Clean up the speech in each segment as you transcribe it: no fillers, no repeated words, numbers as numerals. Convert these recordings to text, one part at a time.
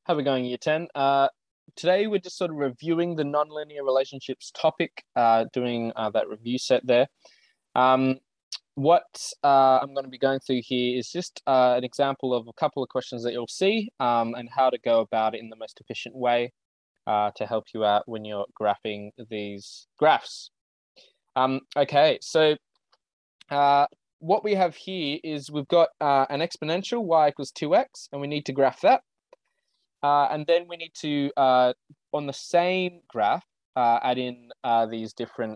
How are we going, Year 10? Today we're just sort of reviewing the nonlinear relationships topic, doing that review set there. What I'm going to be going through here is just an example of a couple of questions that you'll see and how to go about it in the most efficient way to help you out when you're graphing these graphs. Okay, so what we have here is we've got an exponential y equals 2x, and we need to graph that. And then we need to, on the same graph, add in these different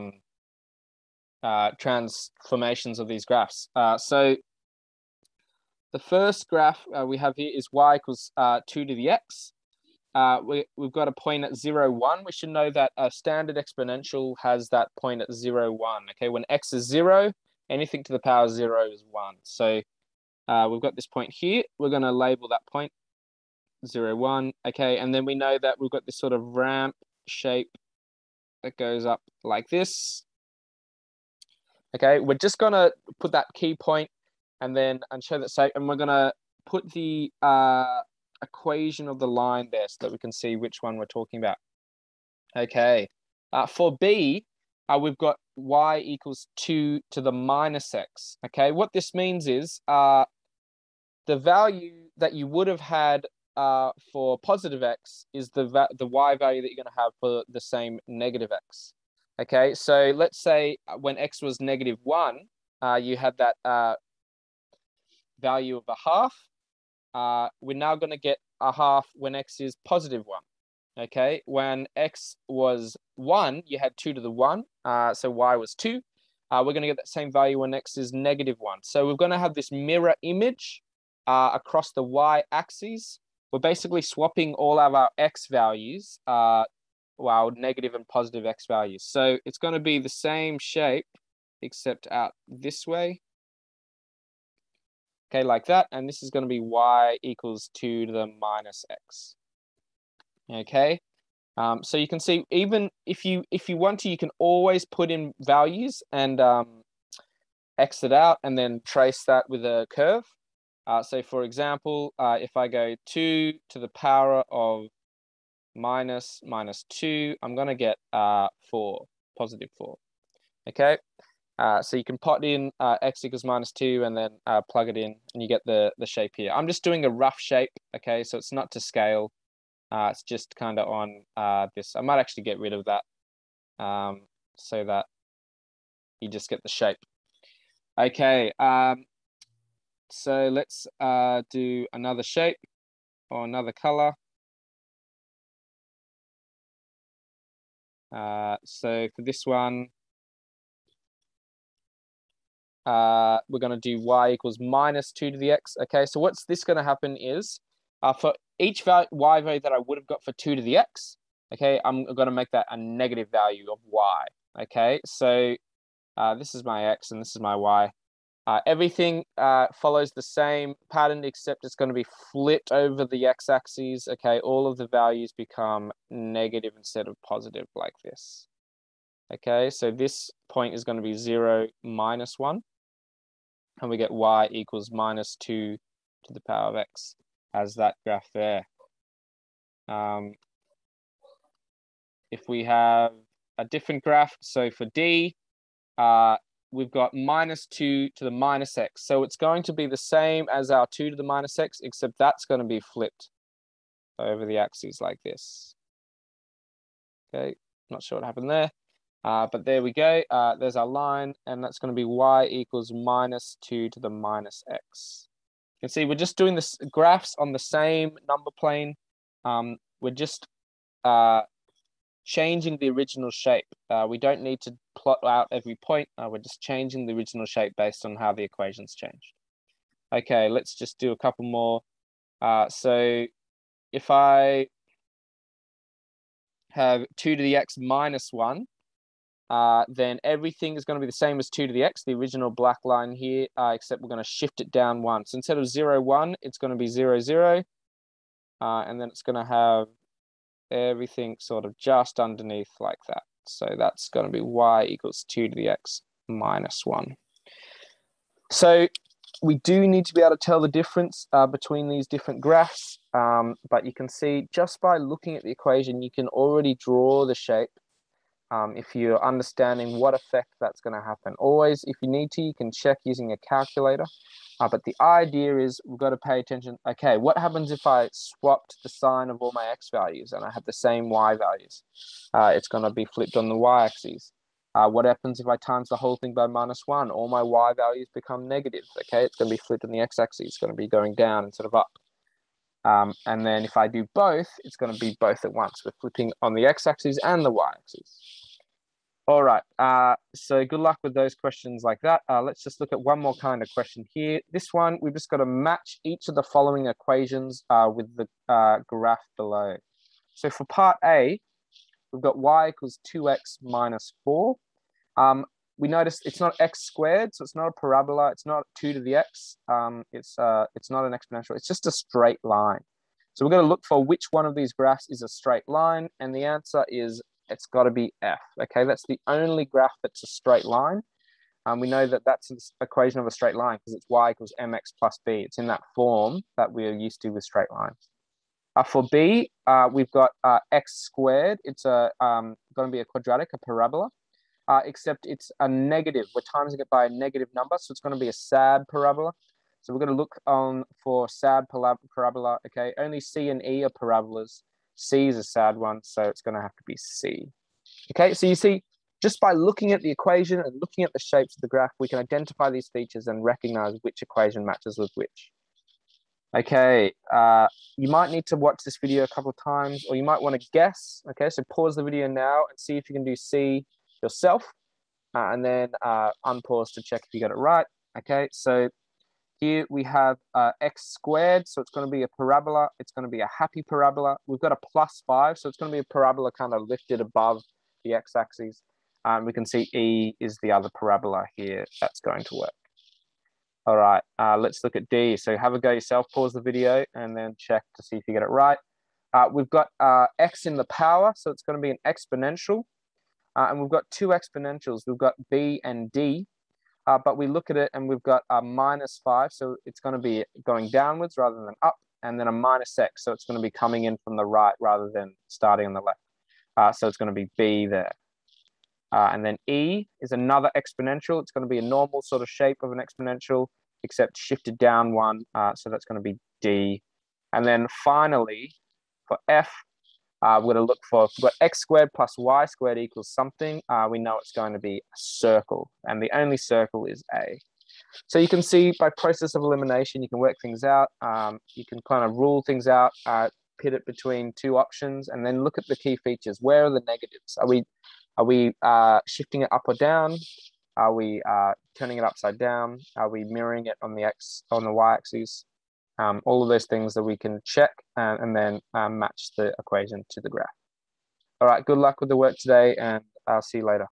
transformations of these graphs. So the first graph we have here is y equals 2 to the x. We've got a point at 0, 1. We should know that a standard exponential has that point at 0, 1. Okay, when x is 0, anything to the power 0 is 1. So we've got this point here. We're going to label that point 0, 1. Okay, and then we know that we've got this sort of ramp shape that goes up like this. Okay, we're just going to put that key point and show that shape, and we're going to put the equation of the line there so that we can see which one we're talking about. Okay, for b, we've got y equals 2 to the minus x. Okay, what this means is the value that you would have had for positive x is the y value that you're going to have for the same negative x. Okay, so let's say when x was negative 1, you had that value of a half. We're now going to get a half when x is positive 1. Okay, when x was 1, you had 2 to the 1, so y was 2. We're going to get that same value when x is negative 1. So we're going to have this mirror image across the y-axis. We're basically swapping all of our x values, our negative and positive x values. So it's going to be the same shape, except out this way. Okay, like that. And this is going to be y equals 2 to the minus x. Okay. So you can see, even if you want to, you can always put in values and exit out and then trace that with a curve. So for example, if I go 2 to the power of minus 2, I'm going to get 4, positive 4. Okay, so you can put in x equals minus 2 and then plug it in, and you get the shape here. I'm just doing a rough shape, okay, so it's not to scale. It's just kind of on this. I might actually get rid of that so that you just get the shape. Okay, so let's do another shape or another color. So for this one, we're going to do y equals minus 2 to the x. Okay, so what's this going to happen is for each y value that I would have got for 2 to the x, okay, I'm going to make that a negative value of y. Okay, so this is my x and this is my y. Everything follows the same pattern, except it's going to be flipped over the x-axis. Okay, all of the values become negative instead of positive, like this. Okay, so this point is going to be 0, minus 1. And we get y equals minus 2 to the power of x as that graph there. If we have a different graph, so for d, we've got minus 2 to the minus x. So it's going to be the same as our 2 to the minus x, except that's going to be flipped over the axes like this. Okay, not sure what happened there. But there we go. There's our line, and that's going to be y equals minus 2 to the minus x. You can see we're just doing this graphs on the same number plane. We're just changing the original shape. We don't need to plot out every point. We're just changing the original shape based on how the equations changed. Okay, let's just do a couple more. So if I have 2 to the x minus 1, then everything is going to be the same as 2 to the x, the original black line here, except we're going to shift it down 1. So instead of 0, 1, it's going to be 0, 0. And then it's going to have everything sort of just underneath like that. So that's going to be y equals 2 to the x minus 1. So we do need to be able to tell the difference between these different graphs, but you can see just by looking at the equation, you can already draw the shape if you're understanding what effect that's going to happen. Always, if you need to, you can check using a calculator, but the idea is we've got to pay attention. Okay, what happens if I swapped the sign of all my x values and I have the same y values? It's going to be flipped on the y-axis. What happens if I times the whole thing by -1? All my y values become negative. Okay, it's going to be flipped on the x-axis. It's going to be going down instead of up. And then if I do both, it's going to be both at once. We're flipping on the x-axis and the y-axis. All right, so good luck with those questions like that. Let's just look at one more kind of question here. This one, we've just got to match each of the following equations with the graph below. So for part A, we've got y equals 2x minus 4. We notice it's not x squared, so it's not a parabola. It's not 2 to the x. It's not an exponential. It's just a straight line. So we're going to look for which one of these graphs is a straight line, and the answer is it's got to be F. Okay, that's the only graph that's a straight line. We know that that's an equation of a straight line because it's y equals mx plus b. It's in that form that we're used to with straight lines. For B, we've got x squared. It's going to be a quadratic, a parabola, except it's a negative. We're timesing it by a negative number, so it's going to be a sad parabola. So we're going to look for sad parabola. Okay, only C and E are parabolas. C is a sad one, so it's going to have to be C. Okay, so you see, just by looking at the equation and looking at the shapes of the graph, we can identify these features and recognize which equation matches with which. Okay, you might need to watch this video a couple of times, or you might want to guess. Okay, so pause the video now and see if you can do C yourself, and then unpause to check if you got it right. Okay, so here we have x squared, so it's going to be a parabola. It's going to be a happy parabola. We've got a +5, so it's going to be a parabola kind of lifted above the x-axis. We can see E is the other parabola here. That's going to work. All right, let's look at D. So have a go yourself, pause the video, and then check to see if you get it right. We've got x in the power, so it's going to be an exponential. And we've got two exponentials. We've got B and D. But we look at it and we've got a -5, so it's going to be going downwards rather than up, and then a -x, so it's going to be coming in from the right rather than starting on the left. So it's going to be B there. And then E is another exponential. It's going to be a normal sort of shape of an exponential, except shifted down one, so that's going to be D. And then finally, for F, we're going to look for, we've got x squared plus y squared equals something. We know it's going to be a circle, and the only circle is A. So you can see by process of elimination, you can work things out. You can kind of rule things out, pit it between two options, and then look at the key features. Where are the negatives? Are we shifting it up or down? Are we turning it upside down? Are we mirroring it on the y-axis? All of those things that we can check and then match the equation to the graph. All right, good luck with the work today, and I'll see you later.